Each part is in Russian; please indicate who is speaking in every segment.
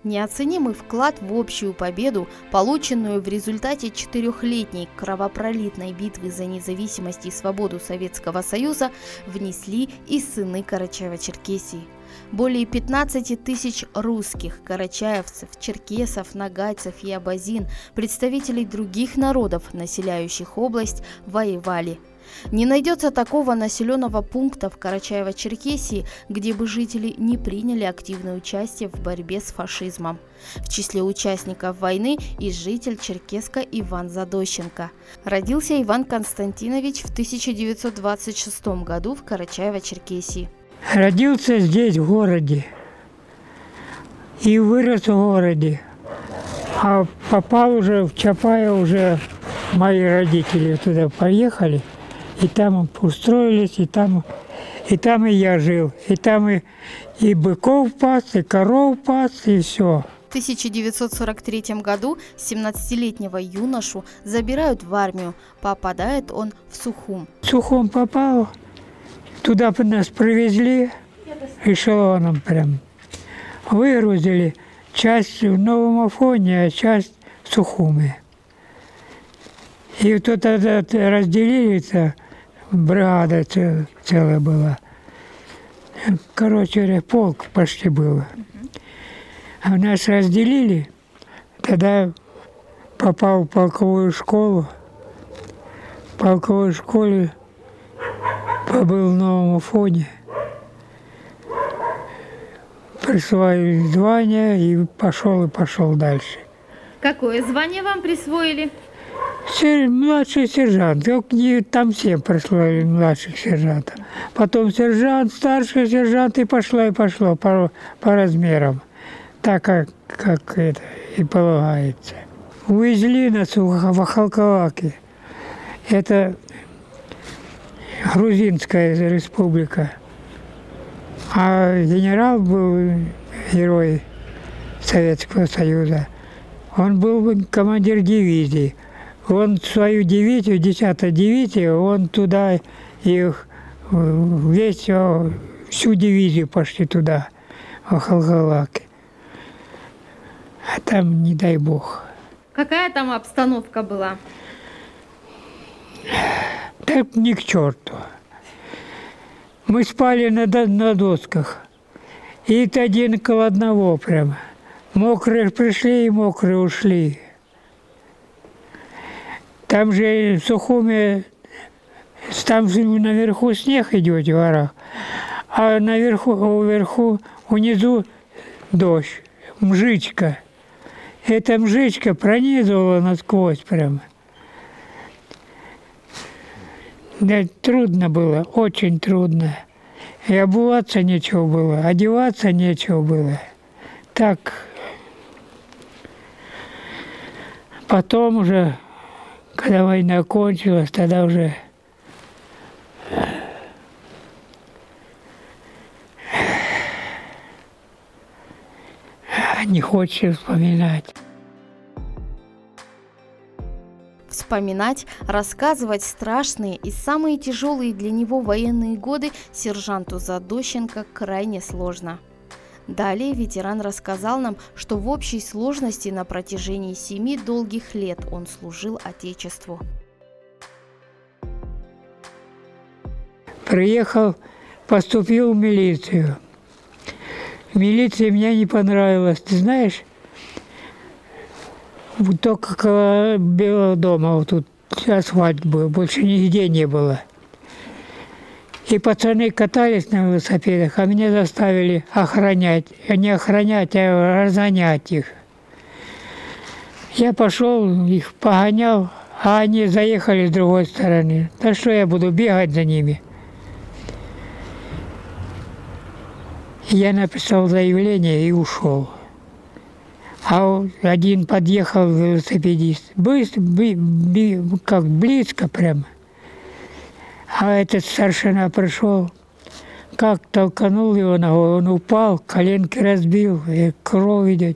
Speaker 1: Неоценимый вклад в общую победу, полученную в результате 4-летней кровопролитной битвы за независимость и свободу Советского Союза, внесли и сыны Карачаево-Черкесии. Более 15 тысяч русских, карачаевцев, черкесов, нагайцев и абазин, представителей других народов, населяющих область, воевали. Не найдется такого населенного пункта в Карачаево-Черкесии, где бы жители не приняли активное участие в борьбе с фашизмом. В числе участников войны и житель Черкеска Иван Задощенко. Родился Иван Константинович в 1926 году в Карачаево-Черкесии.
Speaker 2: Родился здесь, в городе, и вырос в городе, а попал уже в Чапаево, уже мои родители туда поехали, и там устроились, и там и я жил, и там и быков пас, и коров пас, и все.
Speaker 1: В 1943 году 17-летнего юношу забирают в армию, попадает он в Сухум.
Speaker 2: В Сухум попал. Туда нас привезли эшелоном прям. Выгрузили часть в Новом Афоне, а часть в Сухуме. И тут разделили-то, бригада целая была. Короче говоря, полк почти был. А нас разделили, тогда попал в полковую школу. В полковой школе побыл в Новом Афоне, присвоили звание и пошел дальше.
Speaker 1: Какое звание вам присвоили?
Speaker 2: Младший сержант. Там всем присвоили младших сержантов. Потом сержант, старший сержант, и пошло по размерам. Так, как это и полагается. Увезли нас в Ахалкалаки. Это Грузинская республика. А генерал был герой Советского Союза. Он был командир дивизии. Он свою дивизию, 10-ю дивизию, он туда их всю дивизию пошли туда, в Ахалкалаки. А там, не дай бог.
Speaker 1: Какая там обстановка была?
Speaker 2: Так ни к черту. Мы спали на досках. И один около одного прямо. Мокрые пришли и мокрые ушли. Там же в Сухуме, там наверху снег идет в горах, а вверху, внизу дождь, мжичка. Эта мжичка пронизывала насквозь прямо. Да, трудно было, очень трудно. И обуваться нечего было, одеваться нечего было. Так. Потом уже, когда война кончилась, тогда уже не хочется вспоминать.
Speaker 1: Вспоминать, рассказывать страшные и самые тяжелые для него военные годы сержанту Задощенко крайне сложно. Далее ветеран рассказал нам, что в общей сложности на протяжении 7 долгих лет он служил Отечеству.
Speaker 2: Приехал, поступил в милицию. Милиция мне не понравилась. Ты знаешь, только около Белого дома, вот тут асфальт был, больше нигде не было. И пацаны катались на велосипедах, а меня заставили охранять. Не охранять, а разгонять их. Я пошел, их погонял, а они заехали с другой стороны. Да что я буду бегать за ними? Я написал заявление и ушел. А один подъехал велосипедист. Быстро, как близко прямо. А этот старшина пришел, как толканул его ногой, он упал, коленки разбил, и кровь идет.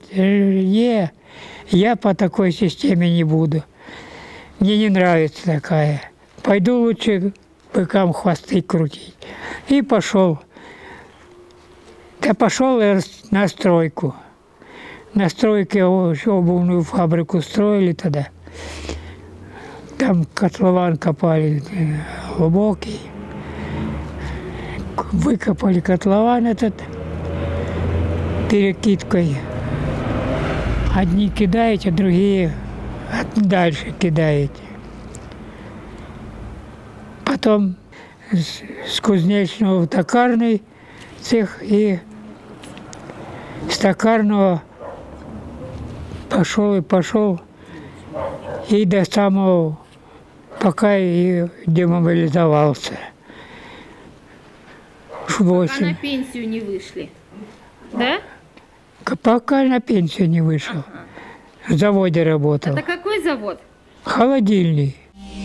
Speaker 2: Я по такой системе не буду. Мне не нравится такая. Пойду лучше быкам хвосты крутить. И пошел. Да пошел я на стройку. на стройке обувную фабрику строили тогда. Там котлован копали глубокий. Выкопали котлован этот перекидкой. Одни кидаете, другие дальше кидаете. Потом с кузнечного в токарный цех и с токарного пошел и до самого, пока и демобилизовался.
Speaker 1: Пока на пенсию не вышли, да?
Speaker 2: Пока на пенсию не вышел. В заводе работал.
Speaker 1: Это какой завод?
Speaker 2: Холодильный.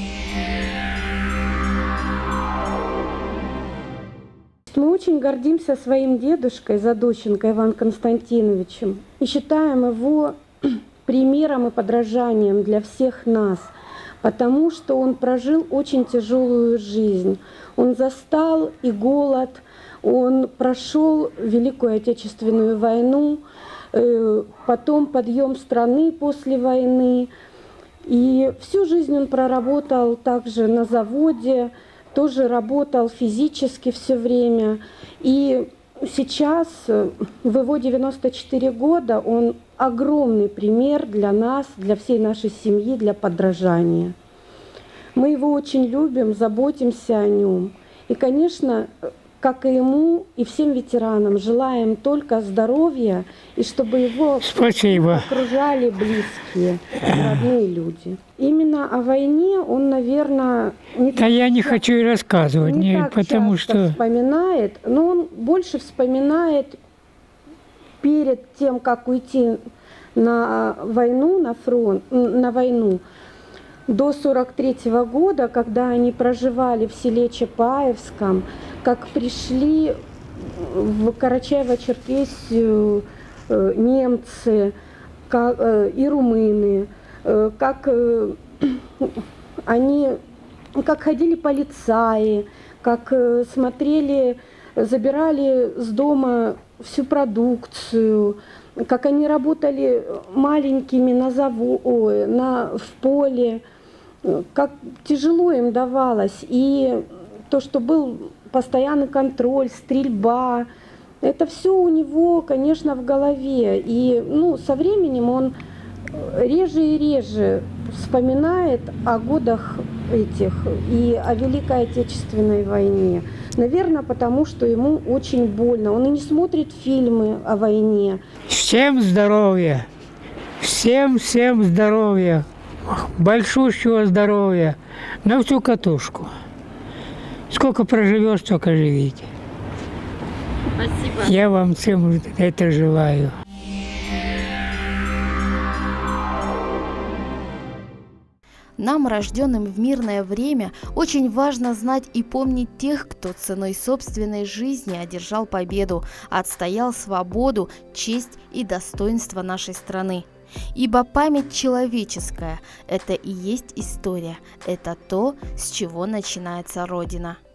Speaker 3: Мы очень гордимся своим дедушкой Задощенко Иваном Константиновичем и считаем его примером и подражанием для всех нас, потому что он прожил очень тяжелую жизнь. Он застал и голод, он прошел Великую Отечественную войну, потом подъем страны после войны. И всю жизнь он проработал также на заводе, тоже работал физически все время. И сейчас, в его 94 года, он огромный пример для нас, для всей нашей семьи, для подражания. Мы его очень любим, заботимся о нем. И, конечно, как и ему, и всем ветеранам желаем только здоровья, и чтобы его окружали близкие, родные люди. Именно о войне он, наверное,
Speaker 2: я не хочу и рассказывать, потому что
Speaker 3: вспоминает, но он больше вспоминает перед тем, как уйти на войну, на фронт, на войну, до 1943 года, когда они проживали в селе Чапаевском, как пришли в Карачаево-Черкесию немцы и румыны, как ходили полицаи, как смотрели, забирали с дома всю продукцию, как они работали маленькими в поле, как тяжело им давалось. И то, что был постоянный контроль, стрельба, это все у него, конечно, в голове. И со временем он реже и реже вспоминает о годах этих и о Великой Отечественной войне. Наверное, потому что ему очень больно. Он и не смотрит фильмы о войне.
Speaker 2: Всем здоровья! Всем здоровья! Большущего здоровья! На всю катушку! Сколько проживешь, столько живите.
Speaker 1: Спасибо.
Speaker 2: Я вам всем это желаю.
Speaker 1: Нам, рожденным в мирное время, очень важно знать и помнить тех, кто ценой собственной жизни одержал победу, отстоял свободу, честь и достоинство нашей страны. Ибо память человеческая – это и есть история, это то, с чего начинается Родина.